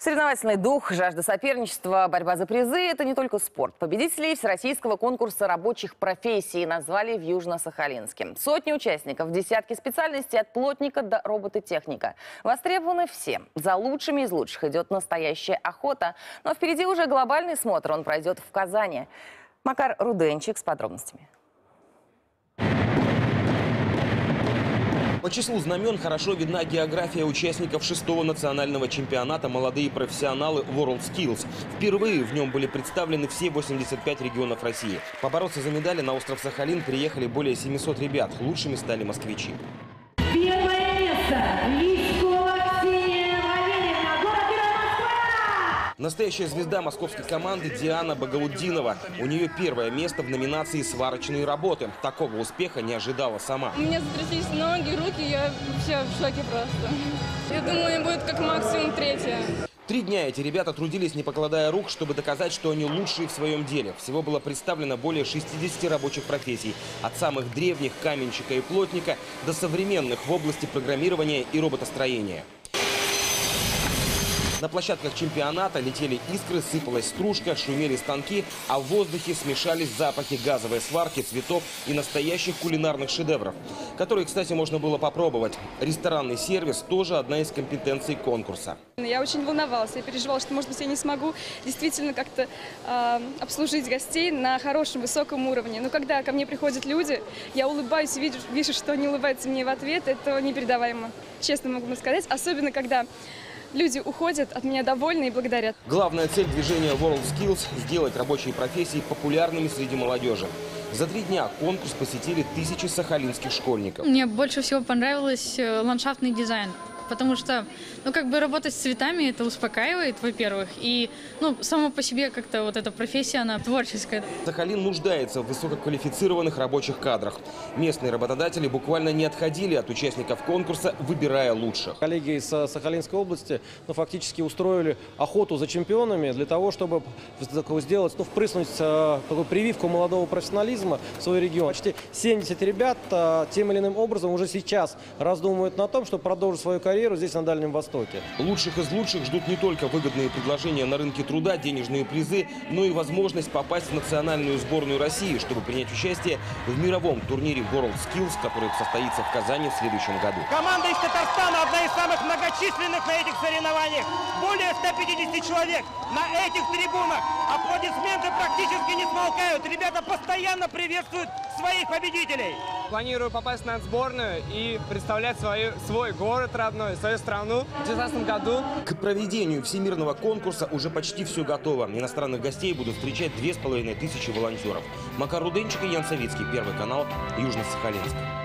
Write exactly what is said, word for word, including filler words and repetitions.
Соревновательный дух, жажда соперничества, борьба за призы – это не только спорт. Победителей всероссийского конкурса рабочих профессий назвали в Южно-Сахалинске. Сотни участников, десятки специальностей от плотника до робототехника. Востребованы все. За лучшими из лучших идет настоящая охота. Но впереди уже глобальный смотр, он пройдет в Казани. Макар Руденчик с подробностями. По числу знамен хорошо видна география участников шестого национального чемпионата «Молодые профессионалы WorldSkills». Впервые в нем были представлены все восемьдесят пять регионов России. Побороться за медали на остров Сахалин приехали более семисот ребят. Лучшими стали москвичи. Первое место. Лискова Ксения Валерьевна, город Москва! Настоящая звезда московской команды Диана Багауддинова. У нее первое место в номинации «Сварочные работы». Такого успеха не ожидала сама. У меня затряслись ноги, руки, я вообще в шоке просто. Я думаю, будет как максимум третье. Три дня эти ребята трудились, не покладая рук, чтобы доказать, что они лучшие в своем деле. Всего было представлено более шестидесяти рабочих профессий. От самых древних каменщика и плотника до современных в области программирования и роботостроения. На площадках чемпионата летели искры, сыпалась стружка, шумели станки, а в воздухе смешались запахи газовой сварки, цветов и настоящих кулинарных шедевров, которые, кстати, можно было попробовать. Ресторанный сервис тоже одна из компетенций конкурса. Я очень волновалась, я переживала, что, может быть, я не смогу действительно как-то э, обслужить гостей на хорошем, высоком уровне. Но когда ко мне приходят люди, я улыбаюсь и вижу, вижу, что они улыбаются мне в ответ, это непередаваемо, честно могу сказать. Особенно, когда люди уходят от меня довольны и благодарят. Главная цель движения WorldSkills – сделать рабочие профессии популярными среди молодежи. За три дня конкурс посетили тысячи сахалинских школьников. Мне больше всего понравился ландшафтный дизайн. Потому что, ну, как бы работать с цветами, это успокаивает, во-первых. И, ну, само по себе как-то вот эта профессия, она творческая. Сахалин нуждается в высококвалифицированных рабочих кадрах. Местные работодатели буквально не отходили от участников конкурса, выбирая лучших. Коллеги из Сахалинской области, ну, фактически устроили охоту за чемпионами для того, чтобы сделать, ну, впрыснуть такую прививку молодого профессионализма в свой регион. Почти семьдесят ребят тем или иным образом уже сейчас раздумывают на том, чтобы продолжить свою карьеру здесь, на Дальнем Востоке. Лучших из лучших ждут не только выгодные предложения на рынке труда, денежные призы, но и возможность попасть в национальную сборную России, чтобы принять участие в мировом турнире WorldSkills, который состоится в Казани в следующем году. Команда из Татарстана одна из самых многочисленных на этих соревнованиях. Более ста пятидесяти человек на этих трибунах. Аплодисменты практически не смолкают. Ребята постоянно приветствуют своих победителей. Планирую попасть на сборную и представлять свой, свой город родной, свою страну в две тысячи девятнадцатом году. К проведению всемирного конкурса уже почти все готово. Иностранных гостей будут встречать две с половиной тысячи волонтеров. Макар Руденчик и Ян Савицкий, Первый канал, Южно-Сахалинск.